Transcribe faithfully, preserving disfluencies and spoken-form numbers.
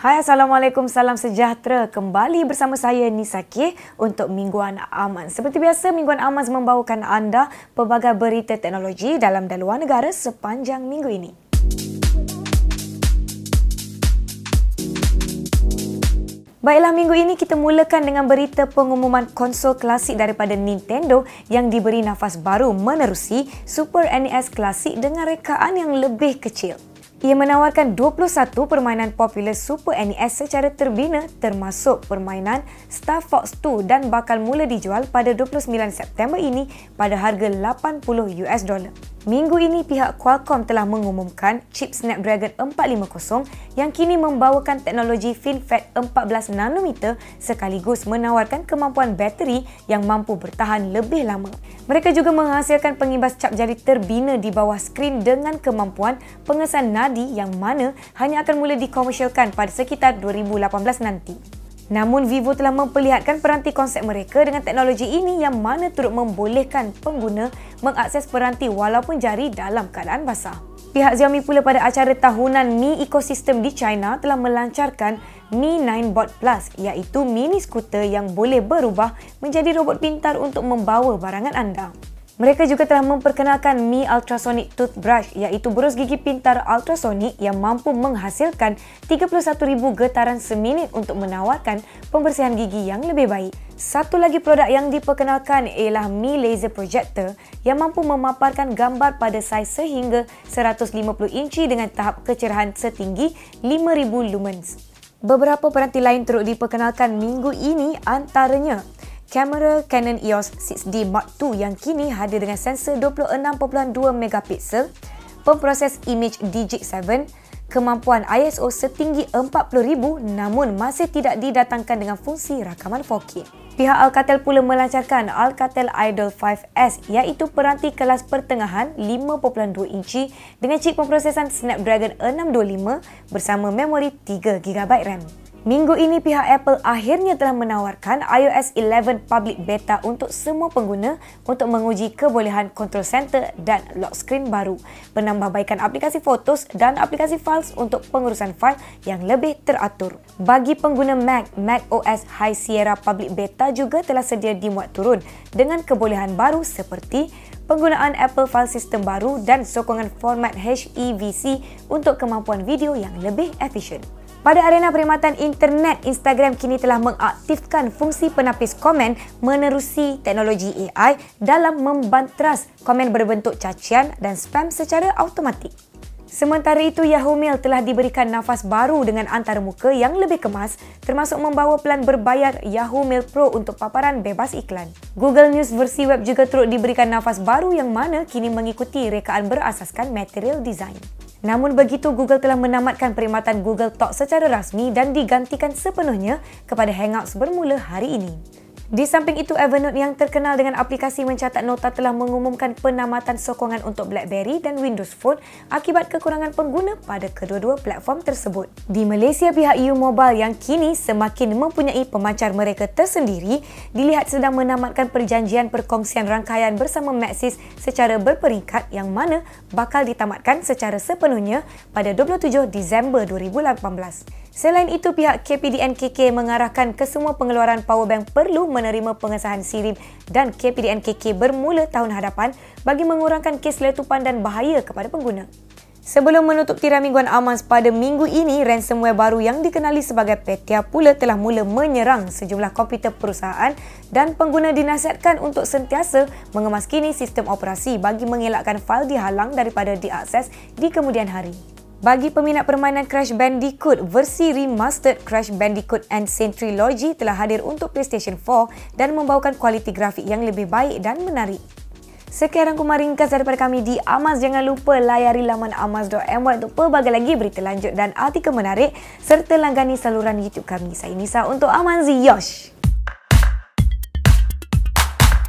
Hai, Assalamualaikum, salam sejahtera. Kembali bersama saya Nisa K untuk Mingguan Aman. Seperti biasa, Mingguan Aman membawakan anda pelbagai berita teknologi dalam dan luar negara sepanjang minggu ini. Baiklah, minggu ini kita mulakan dengan berita pengumuman konsol klasik daripada Nintendo yang diberi nafas baru menerusi Super N E S klasik dengan rekaan yang lebih kecil. Ia menawarkan dua puluh satu permainan popular Super N E S secara terbina termasuk permainan Star Fox dua dan bakal mula dijual pada dua puluh sembilan September ini pada harga lapan puluh US dollar. Minggu ini pihak Qualcomm telah mengumumkan chip Snapdragon empat lima kosong yang kini membawakan teknologi FinFET empat belas nanometer sekaligus menawarkan kemampuan bateri yang mampu bertahan lebih lama. Mereka juga menghasilkan pengimbas cap jari terbina di bawah skrin dengan kemampuan pengesan nadi yang mana hanya akan mula dikomersialkan pada sekitar dua ribu lapan belas nanti. Namun, Vivo telah memperlihatkan peranti konsep mereka dengan teknologi ini yang mana turut membolehkan pengguna mengakses peranti walaupun jari dalam keadaan basah. Pihak Xiaomi pula pada acara tahunan Mi Ecosystem di China telah melancarkan Mi sembilan Bot Plus iaitu mini skuter yang boleh berubah menjadi robot pintar untuk membawa barangan anda. Mereka juga telah memperkenalkan Mi Ultrasonic Toothbrush iaitu berus gigi pintar ultrasonic yang mampu menghasilkan tiga puluh satu ribu getaran seminit untuk menawarkan pembersihan gigi yang lebih baik. Satu lagi produk yang diperkenalkan ialah Mi Laser Projector yang mampu memaparkan gambar pada saiz sehingga seratus lima puluh inci dengan tahap kecerahan setinggi lima ribu lumens. Beberapa peranti lain turut diperkenalkan minggu ini, antaranya kamera Canon E O S enam D Mark dua yang kini hadir dengan sensor dua puluh enam perpuluhan dua megapiksel, pemproses image D J I tujuh, kemampuan I S O setinggi empat puluh ribu namun masih tidak didatangkan dengan fungsi rakaman empat K. Pihak Alcatel pula melancarkan Alcatel Idol lima S iaitu peranti kelas pertengahan lima perpuluhan dua inci dengan chip pemprosesan Snapdragon enam dua lima bersama memori tiga giga byte RAM. Minggu ini pihak Apple akhirnya telah menawarkan i O S sebelas public beta untuk semua pengguna untuk menguji kebolehan control center dan lock screen baru, penambahbaikan aplikasi fotos dan aplikasi files untuk pengurusan fail yang lebih teratur. Bagi pengguna Mac, Mac O S High Sierra public beta juga telah sedia dimuat turun dengan kebolehan baru seperti penggunaan Apple File System baru dan sokongan format H E V C untuk kemampuan video yang lebih efisien. Pada arena perkhidmatan internet, Instagram kini telah mengaktifkan fungsi penapis komen menerusi teknologi A I dalam membantras komen berbentuk cacian dan spam secara automatik. Sementara itu, Yahoo Mail telah diberikan nafas baru dengan antarmuka yang lebih kemas termasuk membawa pelan berbayar Yahoo Mail Pro untuk paparan bebas iklan. Google News versi web juga turut diberikan nafas baru yang mana kini mengikuti rekaan berasaskan material design. Namun begitu, Google telah menamatkan perkhidmatan Google Talk secara rasmi dan digantikan sepenuhnya kepada Hangouts bermula hari ini. Di samping itu, Evernote yang terkenal dengan aplikasi mencatat nota telah mengumumkan penamatan sokongan untuk BlackBerry dan Windows Phone akibat kekurangan pengguna pada kedua-dua platform tersebut. Di Malaysia, pihak U Mobile yang kini semakin mempunyai pemancar mereka tersendiri dilihat sedang menamatkan perjanjian perkongsian rangkaian bersama Maxis secara berperingkat yang mana bakal ditamatkan secara sepenuhnya pada dua puluh tujuh Disember dua ribu lapan belas. Selain itu, pihak K P D N K K mengarahkan kesemua pengeluaran powerbank perlu menerima pengesahan SIRIM dan K P D N K K bermula tahun hadapan bagi mengurangkan kes letupan dan bahaya kepada pengguna. Sebelum menutup tirai Mingguan Aman pada minggu ini, ransomware baru yang dikenali sebagai Petya pula telah mula menyerang sejumlah komputer perusahaan dan pengguna dinasihatkan untuk sentiasa mengemaskini sistem operasi bagi mengelakkan fail dihalang daripada diakses di kemudian hari. Bagi peminat permainan Crash Bandicoot, versi remastered Crash Bandicoot N. Trilogy telah hadir untuk PlayStation empat dan membawakan kualiti grafik yang lebih baik dan menarik. Sekian rangkuman ringkas daripada kami di Amaz. Jangan lupa layari laman amaz dot my untuk pelbagai lagi berita lanjut dan artikel menarik serta langgani saluran YouTube kami. Saya Nisa untuk Amanzi Yosh.